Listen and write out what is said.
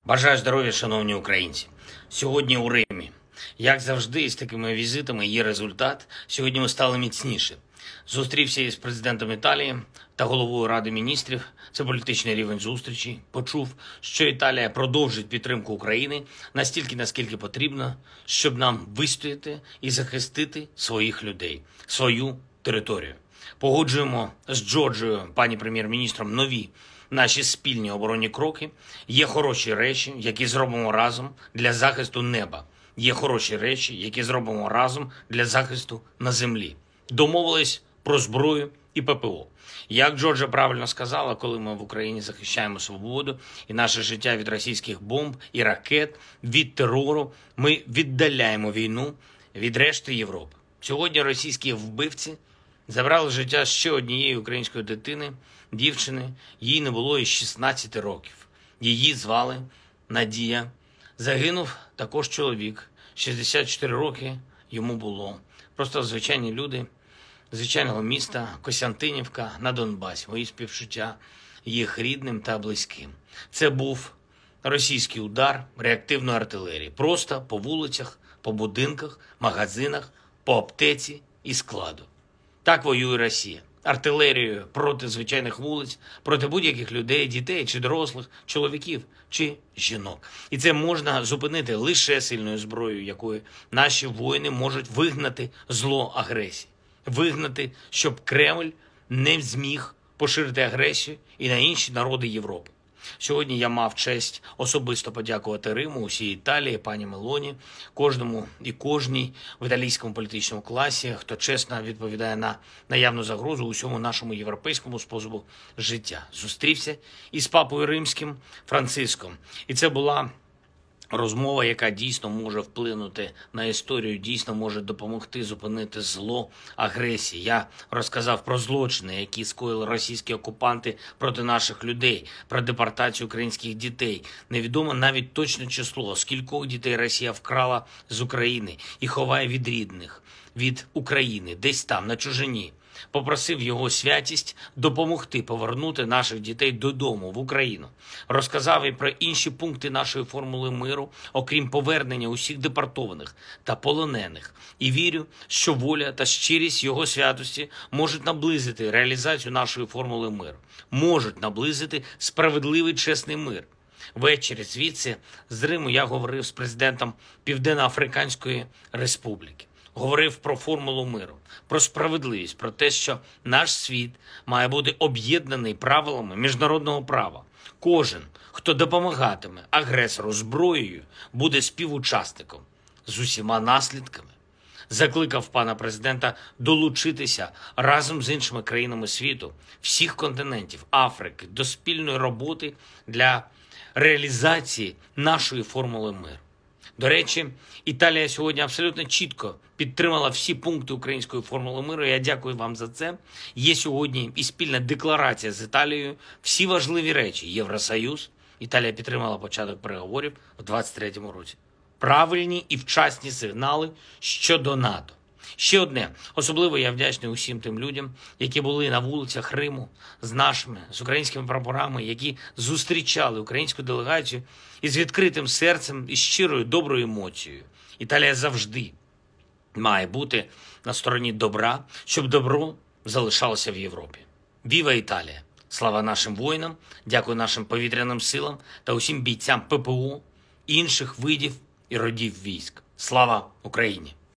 Бажаю здоров'я, шановні українці. Сьогодні у Римі. Як завжди, з такими візитами є результат. Сьогодні ми стали міцніше. Зустрівся із президентом Італії та головою Ради міністрів. Це політичний рівень зустрічі. Почув, що Італія продовжить підтримку України настільки, наскільки потрібно, щоб нам вистояти і захистити своїх людей, свою територію. Погоджуємо з Джорджією, пані прем'єр-міністром, нові наші спільні оборонні кроки. Є хороші речі, які зробимо разом для захисту неба. Є хороші речі, які зробимо разом для захисту на землі. Домовились про зброю і ППО. Як Джорджа правильно сказала, коли ми в Україні захищаємо свободу і наше життя від російських бомб і ракет, від терору, ми віддаляємо війну від решти Європи. Сьогодні російські вбивці забрали життя ще однієї української дитини, дівчини. Їй не було і 16 років. Її звали Надія. Загинув також чоловік. 64 роки йому було. Просто звичайні люди звичайного міста Костянтинівка на Донбасі. Мої співчуття їх рідним та близьким. Це був російський удар реактивної артилерії. Просто по вулицях, по будинках, магазинах, по аптеці і складу. Так воює Росія. Артилерією проти звичайних вулиць, проти будь-яких людей, дітей чи дорослих, чоловіків чи жінок. І це можна зупинити лише сильною зброєю, якою наші воїни можуть вигнати зло агресії. Вигнати, щоб Кремль не зміг поширити агресію і на інші народи Європи. Сьогодні я мав честь особисто подякувати Риму, усій Італії, пані Мелоні, кожному і кожній в італійському політичному класі, хто чесно відповідає на наявну загрозу усьому нашому європейському способу життя. Зустрівся із папою римським Франциском. І це була розмова, яка дійсно може вплинути на історію, дійсно може допомогти зупинити зло агресії. Я розказав про злочини, які скоїли російські окупанти проти наших людей, про депортацію українських дітей. Невідомо навіть точне число, скількох дітей Росія вкрала з України і ховає від рідних, від України, десь там, на чужині. Попросив його святість допомогти повернути наших дітей додому, в Україну. Розказав і про інші пункти нашої формули миру, окрім повернення усіх депортованих та полонених. І вірю, що воля та щирість його святості можуть наблизити реалізацію нашої формули миру. Можуть наблизити справедливий, чесний мир. Ввечері звідси з Риму я говорив з президентом Південно-Африканської Республіки. Говорив про формулу миру, про справедливість, про те, що наш світ має бути об'єднаний правилами міжнародного права. Кожен, хто допомагатиме агресору зброєю, буде співучасником з усіма наслідками. Закликав пана президента долучитися разом з іншими країнами світу, всіх континентів Африки, до спільної роботи для реалізації нашої формули миру. До речі, Італія сьогодні абсолютно чітко підтримала всі пункти української формули миру. Я дякую вам за це. Є сьогодні і спільна декларація з Італією. Всі важливі речі. Євросоюз. Італія підтримала початок переговорів у 2023 році. Правильні і вчасні сигнали щодо НАТО. Ще одне. Особливо я вдячний усім тим людям, які були на вулицях Риму з українськими прапорами, які зустрічали українську делегацію із відкритим серцем і щирою доброю емоцією. Італія завжди має бути на стороні добра, щоб добро залишалося в Європі. Віва Італія! Слава нашим воїнам, дякую нашим повітряним силам та усім бійцям ППО, інших видів і родів військ. Слава Україні!